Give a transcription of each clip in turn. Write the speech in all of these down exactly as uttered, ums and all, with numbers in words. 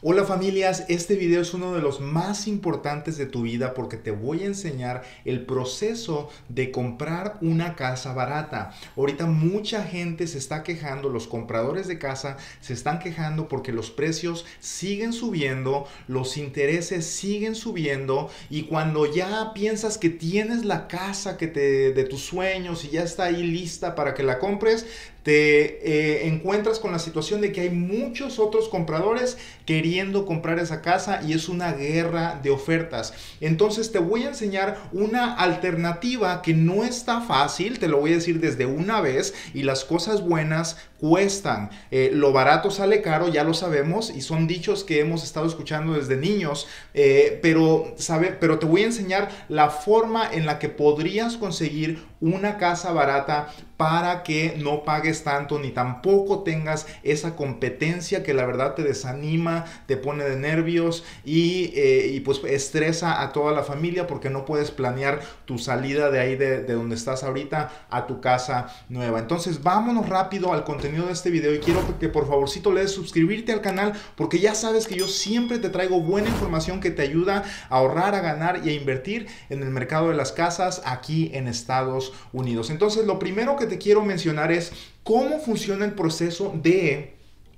Hola familias, este video es uno de los más importantes de tu vida porque te voy a enseñar el proceso de comprar una casa barata. Ahorita mucha gente se está quejando, los compradores de casa se están quejando porque los precios siguen subiendo, los intereses siguen subiendo y cuando ya piensas que tienes la casa que te, de tus sueños y ya está ahí lista para que la compres, te eh, encuentras con la situación de que hay muchos otros compradores queriendo comprar esa casa y es una guerra de ofertas. Entonces te voy a enseñar una alternativa que no está fácil, te lo voy a decir desde una vez, y las cosas buenas cuestan. Eh, lo barato sale caro, ya lo sabemos, y son dichos que hemos estado escuchando desde niños, eh, pero, sabe, pero te voy a enseñar la forma en la que podrías conseguir una casa barata para que no pagues tanto ni tampoco tengas esa competencia que la verdad te desanima, te pone de nervios y, eh, y pues estresa a toda la familia porque no puedes planear tu salida de ahí de, de donde estás ahorita a tu casa nueva. Entonces vámonos rápido al contenido de este video y quiero que por favorcito le des suscribirte al canal porque ya sabes que yo siempre te traigo buena información que te ayuda a ahorrar, a ganar y a invertir en el mercado de las casas aquí en Estados Unidos. Entonces lo primero que te quiero mencionar es cómo funciona el proceso de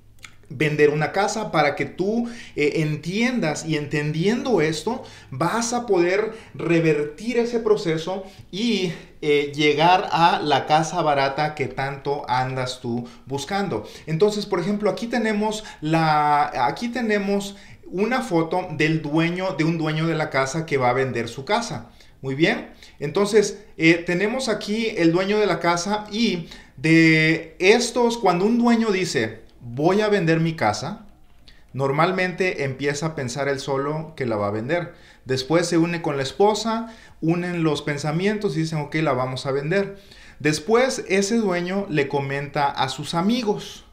vender una casa para que tú eh, entiendas, y entendiendo esto vas a poder revertir ese proceso y eh, llegar a la casa barata que tanto andas tú buscando. Entonces, por ejemplo, aquí tenemos la aquí tenemos una foto del dueño de un dueño de la casa que va a vender su casa. Muy bien, entonces eh, tenemos aquí el dueño de la casa, y de estos, cuando un dueño dice voy a vender mi casa, normalmente empieza a pensar él solo que la va a vender. Después se une con la esposa, unen los pensamientos y dicen ok, la vamos a vender. Después ese dueño le comenta a sus amigos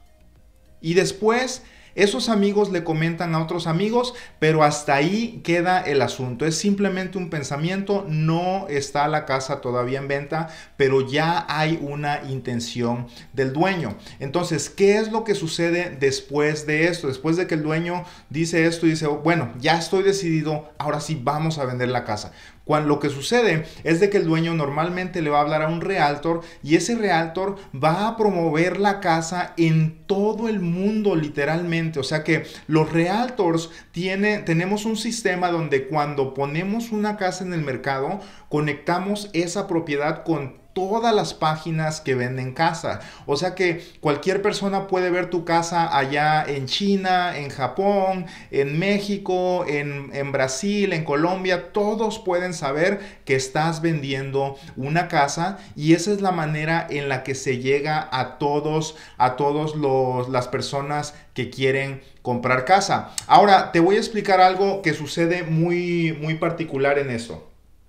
y después esos amigos le comentan a otros amigos, pero hasta ahí queda el asunto. Es simplemente un pensamiento, no está la casa todavía en venta, pero ya hay una intención del dueño. Entonces, ¿qué es lo que sucede después de esto? Después de que el dueño dice esto y dice, bueno, ya estoy decidido, ahora sí vamos a vender la casa. Cuando lo que sucede es de que el dueño normalmente le va a hablar a un realtor y ese realtor va a promover la casa en todo el mundo literalmente. O sea que los realtors tiene, tenemos un sistema donde cuando ponemos una casa en el mercado conectamos esa propiedad con todas las páginas que venden casa. O sea que cualquier persona puede ver tu casa allá en China, en Japón, en México, en, en Brasil, en Colombia. Todos pueden saber que estás vendiendo una casa y esa es la manera en la que se llega a todos, a todos los, las personas que quieren comprar casa. Ahora te voy a explicar algo que sucede muy, muy particular en eso.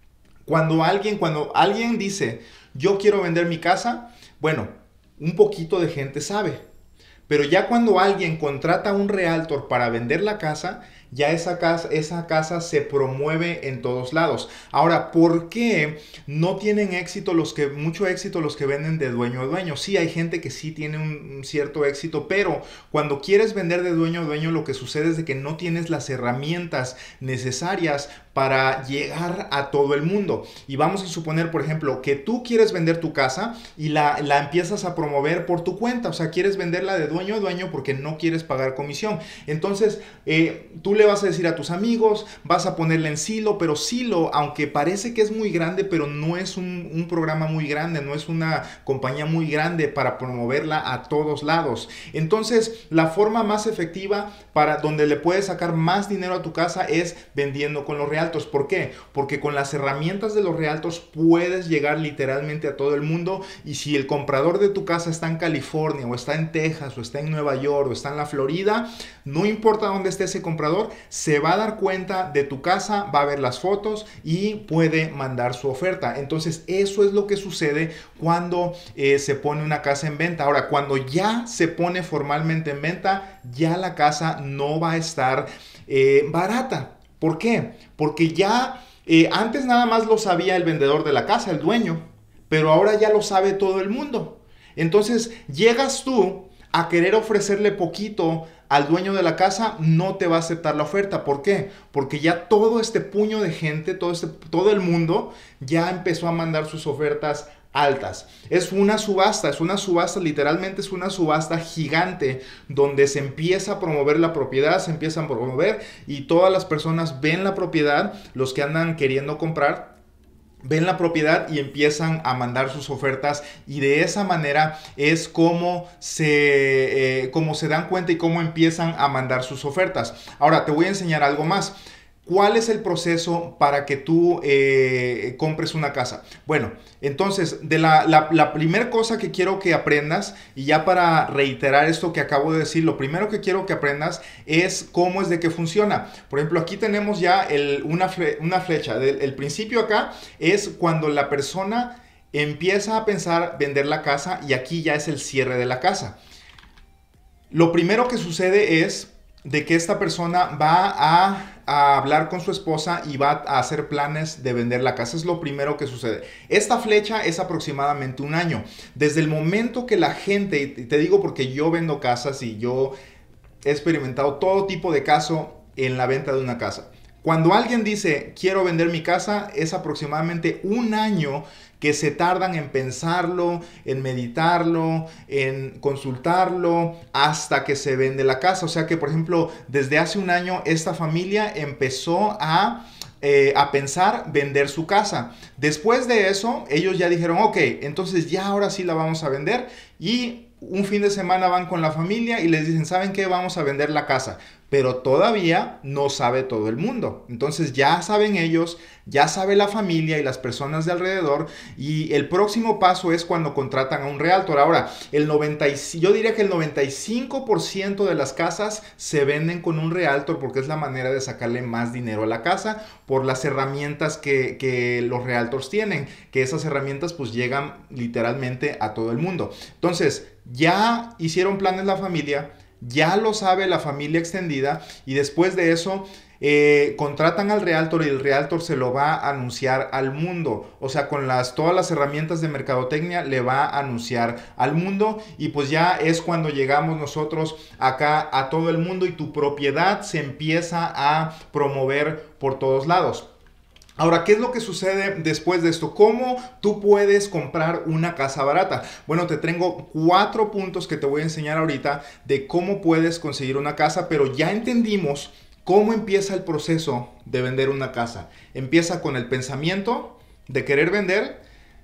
Cuando alguien, cuando alguien dice yo quiero vender mi casa, bueno, un poquito de gente sabe. Pero ya cuando alguien contrata a un realtor para vender la casa, ya esa casa, esa casa se promueve en todos lados. Ahora, ¿por qué no tienen éxito los que, mucho éxito los que venden de dueño a dueño? Sí, hay gente que sí tiene un, un cierto éxito, pero cuando quieres vender de dueño a dueño, lo que sucede es de que no tienes las herramientas necesarias para llegar a todo el mundo. Y vamos a suponer, por ejemplo, que tú quieres vender tu casa y la, la empiezas a promover por tu cuenta. O sea, quieres venderla de dueño a dueño porque no quieres pagar comisión. Entonces, eh, tú le vas a decir a tus amigos, vas a ponerle en Zillow, pero Zillow, aunque parece que es muy grande, pero no es un, un programa muy grande, no es una compañía muy grande para promoverla a todos lados. Entonces, la forma más efectiva para donde le puedes sacar más dinero a tu casa es vendiendo con los realtors. ¿Por qué? Porque con las herramientas de los realtors puedes llegar literalmente a todo el mundo, y si el comprador de tu casa está en California o está en Texas o está en Nueva York o está en la Florida, no importa dónde esté ese comprador, se va a dar cuenta de tu casa, va a ver las fotos y puede mandar su oferta. Entonces eso es lo que sucede cuando eh, se pone una casa en venta. Ahora, cuando ya se pone formalmente en venta, ya la casa no va a estar eh, barata. ¿Por qué? Porque ya eh, antes nada más lo sabía el vendedor de la casa, el dueño, pero ahora ya lo sabe todo el mundo. Entonces llegas tú a querer ofrecerle poquito al dueño de la casa no te va a aceptar la oferta. ¿Por qué? Porque ya todo este puño de gente, todo, este, todo el mundo ya empezó a mandar sus ofertas altas. Es una subasta, es una subasta, literalmente es una subasta gigante donde se empieza a promover la propiedad, se empieza a promover y todas las personas ven la propiedad, los que andan queriendo comprar, ven la propiedad y empiezan a mandar sus ofertas y de esa manera es como se, eh, como se dan cuenta y cómo empiezan a mandar sus ofertas. Ahora te voy a enseñar algo más. ¿Cuál es el proceso para que tú eh, compres una casa? Bueno, entonces, de la, la, la primera cosa que quiero que aprendas, y ya para reiterar esto que acabo de decir, lo primero que quiero que aprendas es cómo es de que funciona. Por ejemplo, aquí tenemos ya el, una, fle, una flecha. El, el principio acá es cuando la persona empieza a pensar vender la casa y aquí ya es el cierre de la casa. Lo primero que sucede es de que esta persona va a, a hablar con su esposa y va a hacer planes de vender la casa. Es lo primero que sucede. Esta flecha es aproximadamente un año. Desde el momento que la gente, y te digo porque yo vendo casas y yo he experimentado todo tipo de caso en la venta de una casa. Cuando alguien dice quiero vender mi casa, es aproximadamente un año que se tardan en pensarlo, en meditarlo, en consultarlo, hasta que se vende la casa. O sea que, por ejemplo, desde hace un año esta familia empezó a, eh, a pensar vender su casa. Después de eso, ellos ya dijeron, ok, entonces ya ahora sí la vamos a vender. Y un fin de semana van con la familia y les dicen, ¿saben qué? Vamos a vender la casa. Pero todavía no sabe todo el mundo. Entonces ya saben ellos, ya sabe la familia y las personas de alrededor. Y el próximo paso es cuando contratan a un realtor. Ahora, el noventa, yo diría que el noventa y cinco por ciento de las casas se venden con un realtor porque es la manera de sacarle más dinero a la casa por las herramientas que, que los realtors tienen. Que esas herramientas pues llegan literalmente a todo el mundo. Entonces, ya hicieron planes la familia. Ya lo sabe la familia extendida y después de eso eh, contratan al realtor y el realtor se lo va a anunciar al mundo. O sea, con las, todas las herramientas de mercadotecnia le va a anunciar al mundo y pues ya es cuando llegamos nosotros acá a todo el mundo y tu propiedad se empieza a promover por todos lados. Ahora, ¿qué es lo que sucede después de esto? ¿Cómo tú puedes comprar una casa barata? Bueno, te tengo cuatro puntos que te voy a enseñar ahorita de cómo puedes conseguir una casa, pero ya entendimos cómo empieza el proceso de vender una casa. Empieza con el pensamiento de querer vender,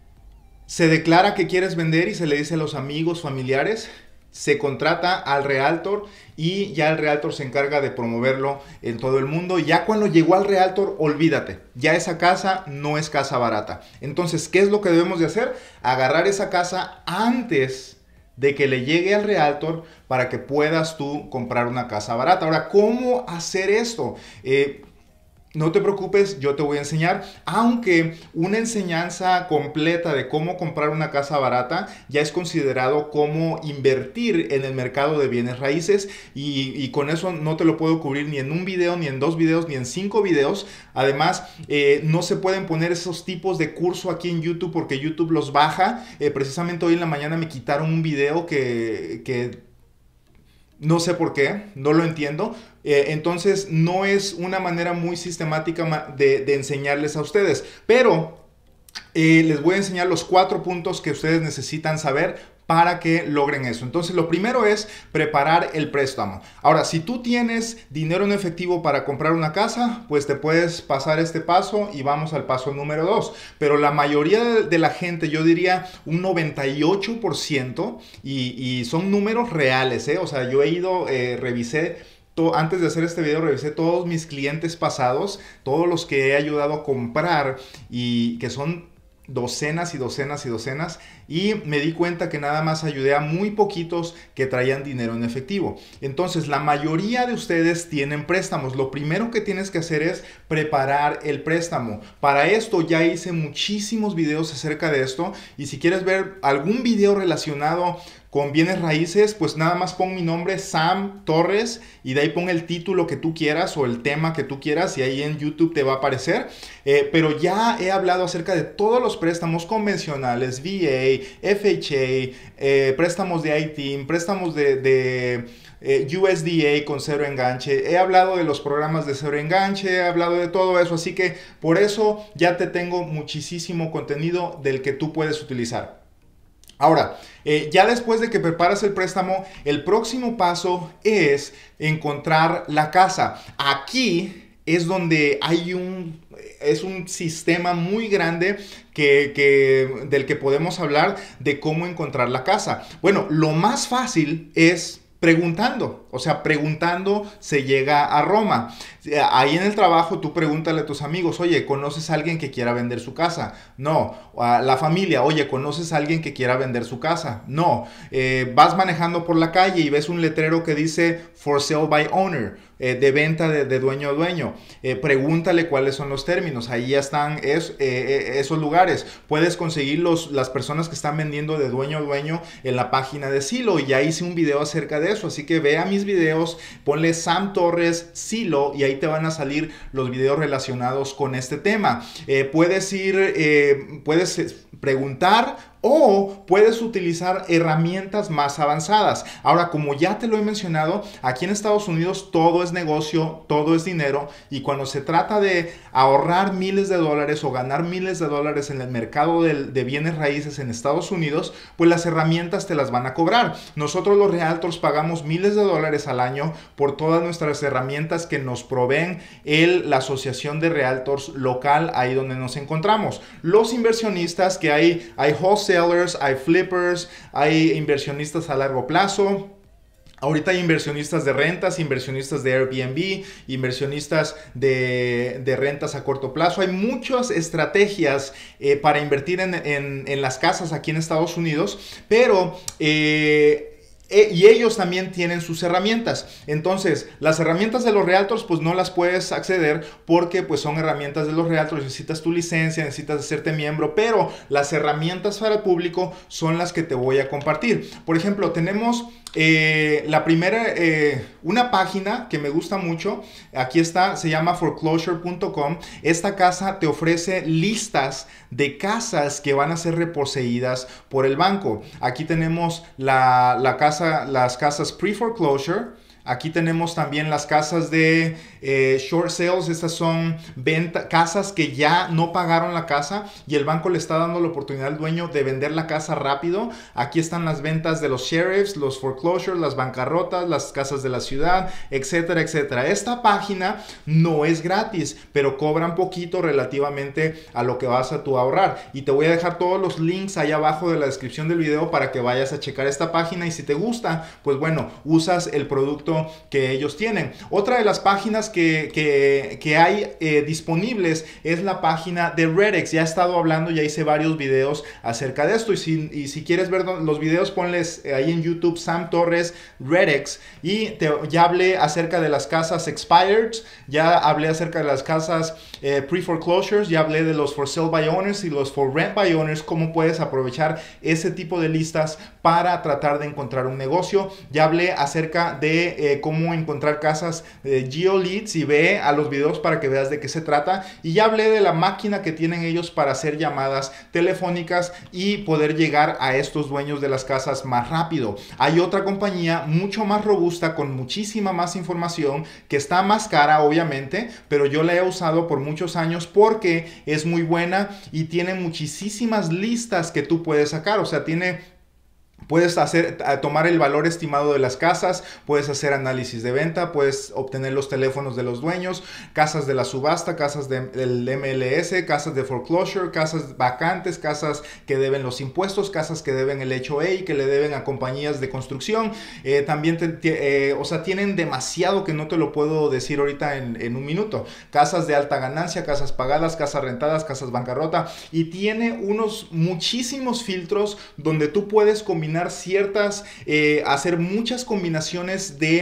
se declara que quieres vender y se le dice a los amigos, familiares, se contrata al realtor y ya el realtor se encarga de promoverlo en todo el mundo. Ya cuando llegó al realtor, olvídate, ya esa casa no es casa barata. Entonces, ¿qué es lo que debemos de hacer? Agarrar esa casa antes de que le llegue al realtor para que puedas tú comprar una casa barata. Ahora, ¿cómo hacer esto? Eh, No te preocupes, yo te voy a enseñar, aunque una enseñanza completa de cómo comprar una casa barata ya es considerado como invertir en el mercado de bienes raíces y, y con eso no te lo puedo cubrir ni en un video, ni en dos videos, ni en cinco videos. Además, eh, no se pueden poner esos tipos de curso aquí en YouTube porque YouTube los baja. Eh, precisamente hoy en la mañana me quitaron un video que... que no sé por qué, no lo entiendo. Eh, entonces no es una manera muy sistemática de, de enseñarles a ustedes. Pero eh, les voy a enseñar los cuatro puntos que ustedes necesitan saber para que logren eso. Entonces lo primero es preparar el préstamo. Ahora, si tú tienes dinero en efectivo para comprar una casa, pues te puedes pasar este paso y vamos al paso número dos. Pero la mayoría de la gente, yo diría un noventa y ocho por ciento, y, y son números reales, ¿eh? O sea, yo he ido, eh, revisé antes de hacer este video, revisé todos mis clientes pasados, todos los que he ayudado a comprar y que son docenas y docenas y docenas, y me di cuenta que nada más ayudé a muy poquitos que traían dinero en efectivo. Entonces, la mayoría de ustedes tienen préstamos. Lo primero que tienes que hacer es preparar el préstamo. Para esto ya hice muchísimos videos acerca de esto, y si quieres ver algún video relacionado con bienes raíces, pues nada más pon mi nombre, Sam Torres, y de ahí pon el título que tú quieras o el tema que tú quieras y ahí en YouTube te va a aparecer. Eh, pero ya he hablado acerca de todos los préstamos convencionales, V A, F H A, eh, préstamos de I T I N, préstamos de... de Eh, U S D A con cero enganche, he hablado de los programas de cero enganche, he hablado de todo eso, así que por eso ya te tengo muchísimo contenido del que tú puedes utilizar. Ahora, eh, ya después de que preparas el préstamo, el próximo paso es encontrar la casa. Aquí es donde hay un, es un sistema muy grande que, que, del que podemos hablar de cómo encontrar la casa. Bueno, lo más fácil es preguntando, o sea, preguntando se llega a Roma. Ahí en el trabajo tú pregúntale a tus amigos, oye, ¿conoces a alguien que quiera vender su casa? No. A la familia, oye, ¿conoces a alguien que quiera vender su casa? No. Eh, vas manejando por la calle y ves un letrero que dice For Sale by Owner, eh, de venta de, de dueño a dueño. Eh, pregúntale cuáles son los términos. Ahí ya están es, eh, esos lugares. Puedes conseguir los, las personas que están vendiendo de dueño a dueño en la página de Zillow. Y ya hice un video acerca de eso. Así que ve a mis videos, ponle Sam Torres Zillow y ahí te van a salir los videos relacionados con este tema. Eh, puedes ir, eh, puedes preguntar o puedes utilizar herramientas más avanzadas. Ahora, como ya te lo he mencionado, aquí en Estados Unidos todo es negocio, todo es dinero, y cuando se trata de ahorrar miles de dólares o ganar miles de dólares en el mercado de, de bienes raíces en Estados Unidos, pues las herramientas te las van a cobrar. Nosotros los realtors pagamos miles de dólares al año por todas nuestras herramientas que nos proveen el, la asociación de realtors local ahí donde nos encontramos. Los inversionistas que hay, hay wholesalers, hay flippers, hay inversionistas a largo plazo. Ahorita hay inversionistas de rentas, inversionistas de Airbnb, inversionistas de, de rentas a corto plazo. Hay muchas estrategias eh, para invertir en, en, en las casas aquí en Estados Unidos, pero... Eh, y ellos también tienen sus herramientas. Entonces, las herramientas de los realtors pues no las puedes acceder porque pues son herramientas de los realtors. Necesitas tu licencia, necesitas hacerte miembro, pero las herramientas para el público son las que te voy a compartir. Por ejemplo, tenemos eh, la primera, eh, una página que me gusta mucho. Aquí está, se llama foreclosure punto com. Esta casa te ofrece listas de casas que van a ser reposeídas por el banco. Aquí tenemos la, la casa, las casas pre-foreclosure. Aquí tenemos también las casas de eh, short sales. Estas son venta, casas que ya no pagaron la casa y el banco le está dando la oportunidad al dueño de vender la casa rápido. Aquí están las ventas de los sheriffs, los foreclosures, las bancarrotas, las casas de la ciudad, etcétera, etcétera. Esta página no es gratis, pero cobran poquito relativamente a lo que vas a tu ahorrar. Y te voy a dejar todos los links ahí abajo de la descripción del video para que vayas a checar esta página y si te gusta, pues bueno, usas el producto que ellos tienen. Otra de las páginas que, que, que hay eh, disponibles es la página de Redex. Ya he estado hablando, ya hice varios videos acerca de esto y si, y si quieres ver los videos, ponles ahí en YouTube Sam Torres Redex y te, ya hablé acerca de las casas expired, ya hablé acerca de las casas eh, pre-foreclosures, ya hablé de los for sale by owners y los for rent by owners, cómo puedes aprovechar ese tipo de listas para tratar de encontrar un negocio. Ya hablé acerca de eh, cómo encontrar casas eh, GeoLeads y ve a los videos para que veas de qué se trata. Y ya hablé de la máquina que tienen ellos para hacer llamadas telefónicas y poder llegar a estos dueños de las casas más rápido. Hay otra compañía mucho más robusta con muchísima más información que está más cara obviamente, pero yo la he usado por muchos años porque es muy buena y tiene muchísimas listas que tú puedes sacar. O sea, tiene... Puedes hacer, tomar el valor estimado de las casas, puedes hacer análisis de venta, puedes obtener los teléfonos de los dueños, casas de la subasta, casas de, del M L S, casas de foreclosure, casas vacantes, casas que deben los impuestos, casas que deben el H O A, que le deben a compañías de construcción. Eh, también, te, te, eh, o sea, tienen demasiado que no te lo puedo decir ahorita en, en un minuto. Casas de alta ganancia, casas pagadas, casas rentadas, casas bancarrota. Y tiene unos muchísimos filtros donde tú puedes combinar ciertas, eh, hacer muchas combinaciones de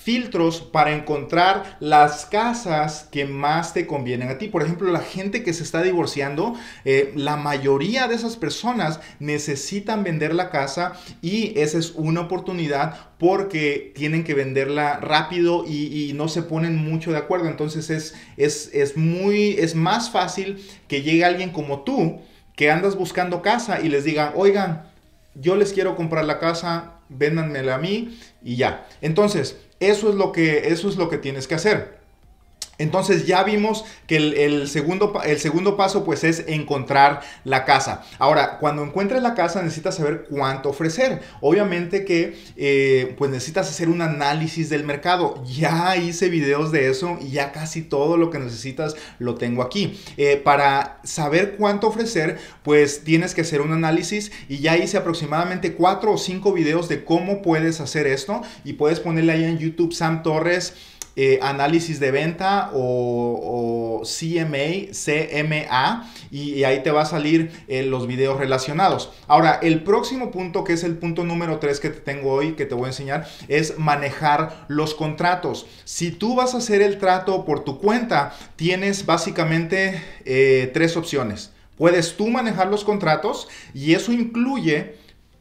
filtros para encontrar las casas que más te convienen a ti. Por ejemplo, la gente que se está divorciando, eh, la mayoría de esas personas necesitan vender la casa y esa es una oportunidad porque tienen que venderla rápido y, y no se ponen mucho de acuerdo. Entonces es, es, es, muy, es más fácil que llegue alguien como tú que andas buscando casa y les digan, oigan, yo les quiero comprar la casa, véndanmela a mí y ya. Entonces, eso es lo que, eso es lo que tienes que hacer. Entonces ya vimos que el, el, segundo, el segundo paso pues es encontrar la casa. Ahora, cuando encuentres la casa necesitas saber cuánto ofrecer. Obviamente que eh, pues necesitas hacer un análisis del mercado. Ya hice videos de eso y ya casi todo lo que necesitas lo tengo aquí. Eh, para saber cuánto ofrecer pues tienes que hacer un análisis y ya hice aproximadamente cuatro o cinco videos de cómo puedes hacer esto y puedes ponerle ahí en YouTube Sam Torres Eh, análisis de venta o, o C M A, C M A y, y ahí te va a salir eh, los videos relacionados. Ahora, el próximo punto, que es el punto número tres que te tengo hoy, que te voy a enseñar, es manejar los contratos. Si tú vas a hacer el trato por tu cuenta, tienes básicamente eh, tres opciones. Puedes tú manejar los contratos y eso incluye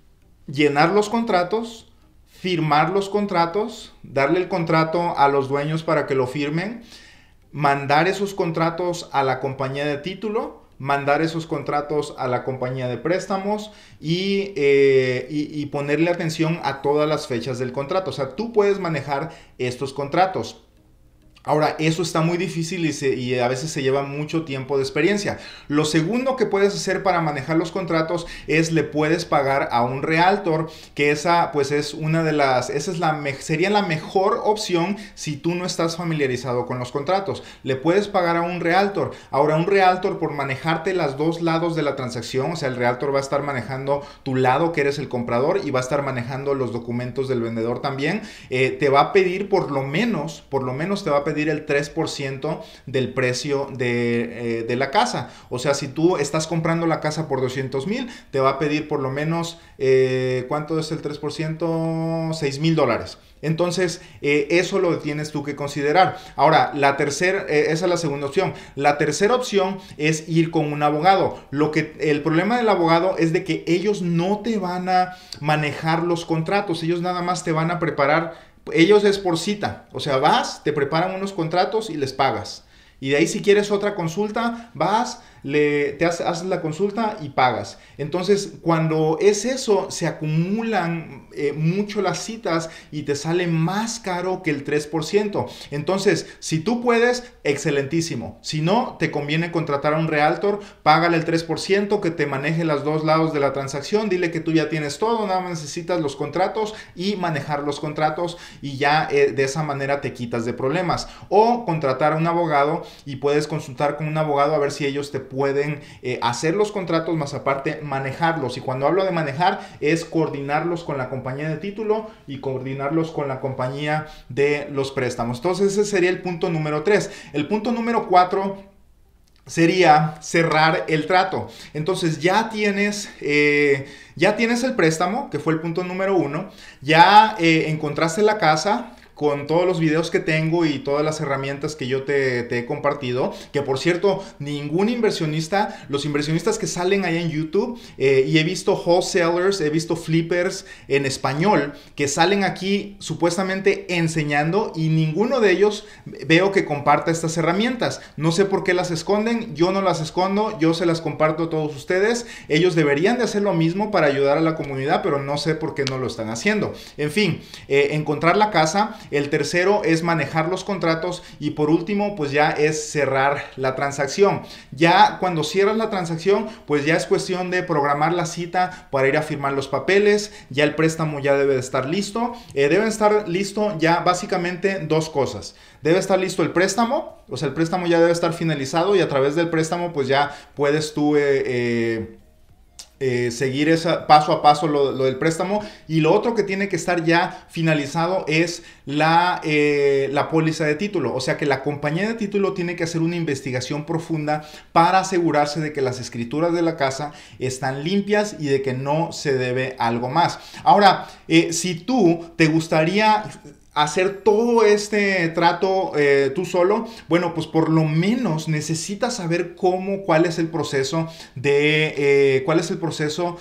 llenar los contratos, firmar los contratos, darle el contrato a los dueños para que lo firmen, mandar esos contratos a la compañía de título, mandar esos contratos a la compañía de préstamos y, eh, y, y ponerle atención a todas las fechas del contrato. O sea, tú puedes manejar estos contratos. Ahora, eso está muy difícil y, se, y a veces se lleva mucho tiempo de experiencia. Lo segundo que puedes hacer para manejar los contratos es le puedes pagar a un realtor, que esa pues es una de las, esa es la, sería la mejor opción si tú no estás familiarizado con los contratos. Le puedes pagar a un realtor. Ahora, un realtor por manejarte los dos lados de la transacción, o sea, el realtor va a estar manejando tu lado que eres el comprador y va a estar manejando los documentos del vendedor también. Eh, te va a pedir por lo menos, por lo menos te va a pedir pedir el tres por ciento del precio de, eh, de la casa. O sea, si tú estás comprando la casa por doscientos mil, te va a pedir por lo menos, eh, ¿cuánto es el tres por ciento? seis mil dólares. Entonces, eh, eso lo tienes tú que considerar. Ahora, la tercera, eh, esa es la segunda opción. La tercera opción es ir con un abogado. Lo que, el problema del abogado es de que ellos no te van a manejar los contratos. Ellos nada más te van a preparar. Ellos es por cita, o sea, vas, te preparan unos contratos y les pagas. Y de ahí si quieres otra consulta, vas, le, te haces, haces la consulta y pagas. Entonces, cuando es eso, se acumulan eh, mucho las citas y te sale más caro que el tres por ciento. Entonces, si tú puedes, excelentísimo. Si no, te conviene contratar a un realtor, págale el tres por ciento que te maneje los dos lados de la transacción, dile que tú ya tienes todo, nada más necesitas los contratos y manejar los contratos y ya eh, de esa manera te quitas de problemas. O contratar a un abogado y puedes consultar con un abogado a ver si ellos te pueden eh, hacer los contratos, más aparte manejarlos. Y cuando hablo de manejar es coordinarlos con la compañía de título y coordinarlos con la compañía de los préstamos. Entonces ese sería el punto número tres. El punto número cuatro sería cerrar el trato. Entonces ya tienes, eh, ya tienes el préstamo, que fue el punto número uno. Ya eh, encontraste la casa con todos los videos que tengo y todas las herramientas que yo te, te he compartido, que por cierto, ningún inversionista, los inversionistas que salen ahí en YouTube, eh, y he visto wholesalers, he visto flippers en español, que salen aquí supuestamente enseñando y ninguno de ellos veo que comparta estas herramientas. No sé por qué las esconden, yo no las escondo, yo se las comparto a todos ustedes. Ellos deberían de hacer lo mismo para ayudar a la comunidad, pero no sé por qué no lo están haciendo. En fin, eh, encontrar la casa. El tercero es manejar los contratos y por último pues ya es cerrar la transacción. Ya cuando cierras la transacción pues ya es cuestión de programar la cita para ir a firmar los papeles. Ya el préstamo ya debe de estar listo. Eh, deben estar listo ya básicamente dos cosas. Debe estar listo el préstamo, o sea el préstamo ya debe estar finalizado y a través del préstamo pues ya puedes tú eh, eh, Eh, seguir esa, paso a paso lo, lo del préstamo. Y lo otro que tiene que estar ya finalizado es la, eh, la póliza de título. O sea que la compañía de título tiene que hacer una investigación profunda para asegurarse de que las escrituras de la casa están limpias y de que no se debe algo más. Ahora, eh, si tú te gustaría hacer todo este trato eh, tú solo, bueno, pues por lo menos necesitas saber cómo, cuál es el proceso de, eh, cuál es el proceso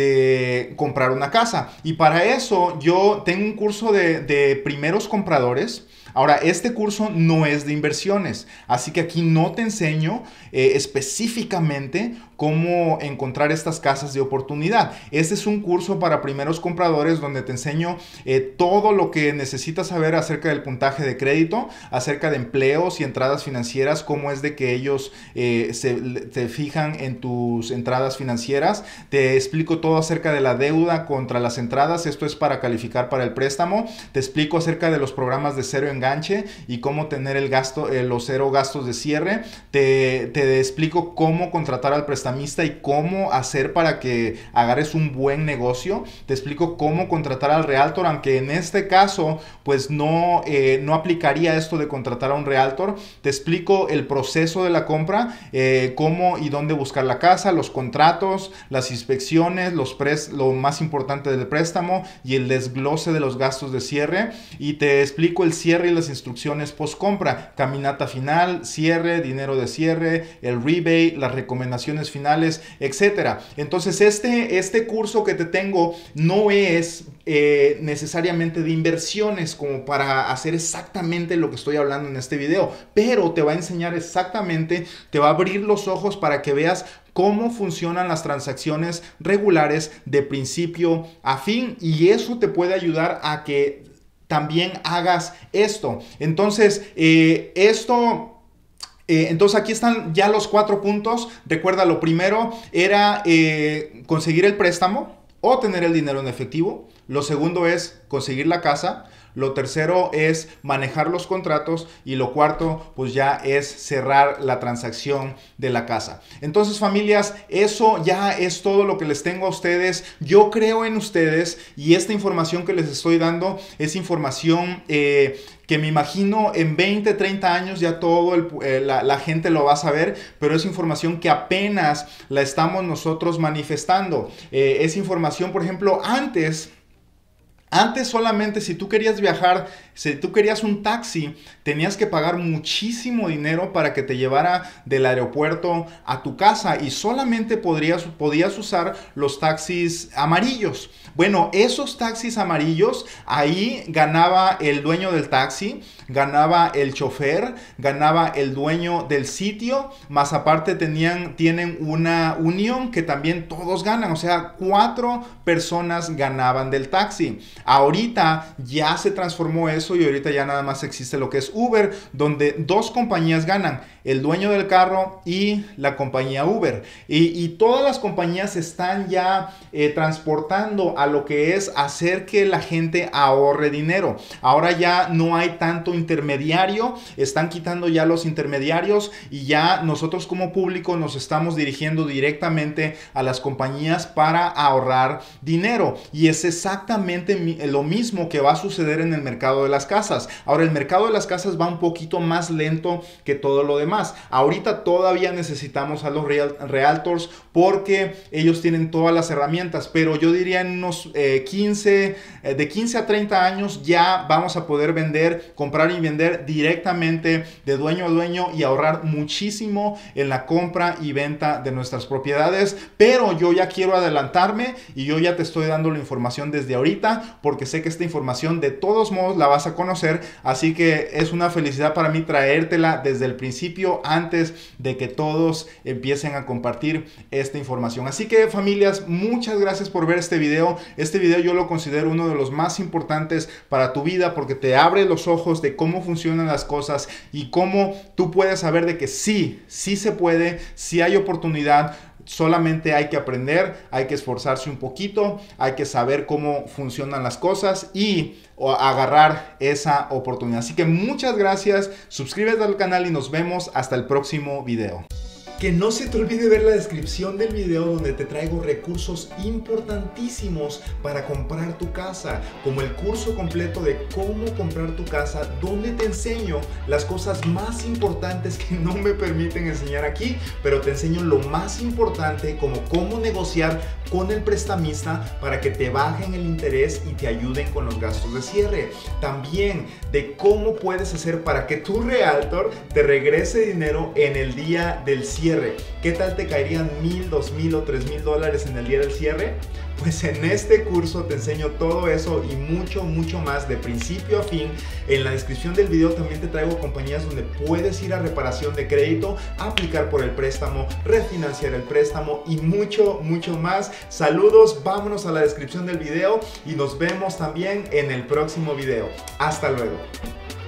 de comprar una casa. Y para eso yo tengo un curso de, de primeros compradores. Ahora, este curso no es de inversiones, así que aquí no te enseño eh, específicamente cómo encontrar estas casas de oportunidad. Este es un curso para primeros compradores donde te enseño eh, todo lo que necesitas saber acerca del puntaje de crédito, acerca de empleos y entradas financieras, cómo es de que ellos eh, se, te fijan en tus entradas financieras. Te explico todo acerca de la deuda contra las entradas, esto es para calificar para el préstamo. Te explico acerca de los programas de cero enganche y cómo tener el gasto, eh, los cero gastos de cierre. Te, te explico cómo contratar al prestamista y cómo hacer para que agarres un buen negocio. Te explico cómo contratar al realtor, aunque en este caso pues no, eh, no aplicaría esto de contratar a un realtor. Te explico el proceso de la compra, eh, cómo y dónde buscar la casa, los contratos, las inspecciones, los pres lo más importante del préstamo y el desglose de los gastos de cierre. Y te explico el cierre y las instrucciones post compra, caminata final, cierre, dinero de cierre, el rebate, las recomendaciones finales, etcétera. Entonces este, este curso que te tengo no es eh, necesariamente de inversiones como para hacer exactamente lo que estoy hablando en este video, pero te va a enseñar exactamente, te va a abrir los ojos para que veas cómo funcionan las transacciones regulares de principio a fin, y eso te puede ayudar a que también hagas esto. Entonces eh, esto Eh, entonces aquí están ya los cuatro puntos. Recuerda, lo primero era eh, conseguir el préstamo o tener el dinero en efectivo. Lo segundo es conseguir la casa. Lo tercero es manejar los contratos y lo cuarto pues ya es cerrar la transacción de la casa. Entonces, familias, eso ya es todo lo que les tengo a ustedes. Yo creo en ustedes y esta información que les estoy dando es información eh, que me imagino en veinte, treinta años ya todo el, eh, la, la gente lo va a saber, pero es información que apenas la estamos nosotros manifestando. Eh, es información, por ejemplo, antes... Antes solamente si tú querías viajar, si tú querías un taxi, tenías que pagar muchísimo dinero para que te llevara del aeropuerto a tu casa y solamente podrías, podías usar los taxis amarillos. Bueno, esos taxis amarillos, ahí ganaba el dueño del taxi, ganaba el chofer, ganaba el dueño del sitio, más aparte tenían, tienen una unión que también todos ganan, o sea, cuatro personas ganaban del taxi. Ahorita ya se transformó eso y ahorita ya nada más existe lo que es Uber, donde dos compañías ganan, el dueño del carro y la compañía Uber. Y, y todas las compañías están ya eh, transportando a lo que es hacer que la gente ahorre dinero. Ahora ya no hay tanto intermediario, están quitando ya los intermediarios y ya nosotros como público nos estamos dirigiendo directamente a las compañías para ahorrar dinero. Y es exactamente lo mismo que va a suceder en el mercado de las casas. Ahora, el mercado de las casas va un poquito más lento que todo lo demás. Ahorita todavía necesitamos a los real, realtors porque ellos tienen todas las herramientas, pero yo diría en unos eh, quince, eh, de quince a treinta años ya vamos a poder vender, comprar y vender directamente de dueño a dueño y ahorrar muchísimo en la compra y venta de nuestras propiedades. Pero yo ya quiero adelantarme y yo ya te estoy dando la información desde ahorita porque sé que esta información de todos modos la vas a conocer, así que es una felicidad para mí traértela desde el principio antes de que todos empiecen a compartir esta información. Así que, familias, muchas gracias por ver este video. Este video yo lo considero uno de los más importantes para tu vida porque te abre los ojos de cómo funcionan las cosas y cómo tú puedes saber de que sí, sí se puede, sí hay oportunidad. Solamente hay que aprender, hay que esforzarse un poquito, hay que saber cómo funcionan las cosas y agarrar esa oportunidad. Así que muchas gracias, suscríbete al canal y nos vemos hasta el próximo video. Que no se te olvide ver la descripción del video donde te traigo recursos importantísimos para comprar tu casa, como el curso completo de cómo comprar tu casa, donde te enseño las cosas más importantes que no me permiten enseñar aquí, pero te enseño lo más importante, como cómo negociar con el prestamista para que te bajen el interés y te ayuden con los gastos de cierre. También de cómo puedes hacer para que tu realtor te regrese dinero en el día del cierre. ¿Qué tal te caerían mil, dos mil o tres mil dólares en el día del cierre? Pues en este curso te enseño todo eso y mucho, mucho más de principio a fin. En la descripción del video también te traigo compañías donde puedes ir a reparación de crédito, aplicar por el préstamo, refinanciar el préstamo y mucho, mucho más. Saludos, vámonos a la descripción del video y nos vemos también en el próximo video. Hasta luego.